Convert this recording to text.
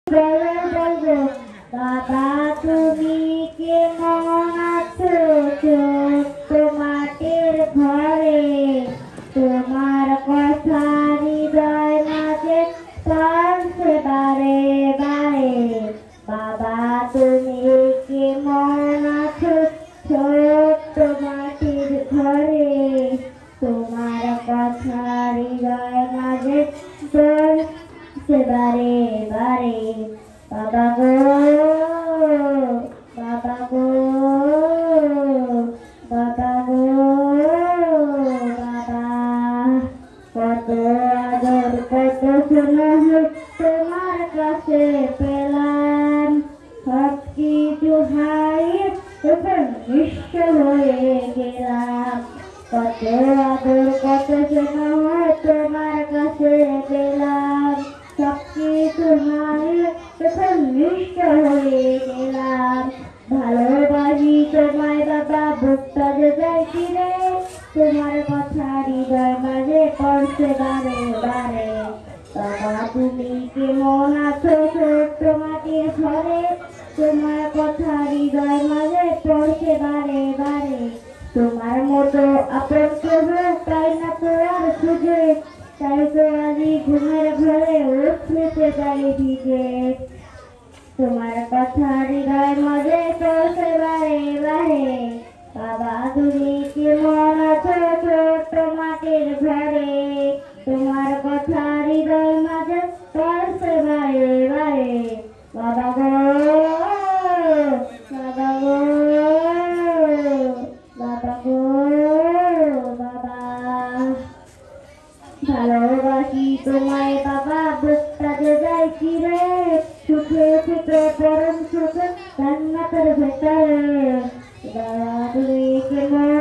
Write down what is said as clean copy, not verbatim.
বলো বলবো বাবা তুমি কেমন আছো ছোট্ট মাটির ঘরে তোমার কথা হৃদয় মাঝে চলছে বারে বারে বাবা তুমি কেমন আছো ছোট্ট মাটির ঘরে তোমার কথা হৃদয় মাঝে চলছে বারে বারে বাবা গো বাবা গো বাবা গো বাবা কত আদর কত স্নেহ তোমার কাছে পেলাম সব কিছু হারিয়ে তখন নিঃস্ব হয়ে গেলাম কত আদর কত স্নেহ তোমার কাছে পেলাম সব কিছু হারিয়ে তখন নিঃস্ব হয়ে গেলাম ভালোবাসি তোমায় বাবা বুকটা যে যায় ফিরে তোমার কথা হৃদয় মাঝে পড়ছে বারে বারে বাবা তুমি কেমন আছো ছোট্ট মাটির ঘরে তোমার কথা হৃদয় মাঝে পড়ছে বারে বারে তোমার মতো আপন কেউ তাই না তো আর খুঁজে তাই তো আজি ঘুমের ঘরে উঠতে চাই ভিজে তোমার কথা হৃদয় মাঝে চলছে বারে বারে বাবা তুমি কেমন আছো ছোট্ট মাটির ঘরে তোমার কথা হৃদয় মাঝে চলছে বারে বারে বাবা গো বাবা গো বাবা গো বাবা ভালোবাসি তোমায় বাবা বুকটা যে যায় চিরে সুখে সুখে পরম সুখে জান্নাতের ভেতরে বাবা তুমি কেমন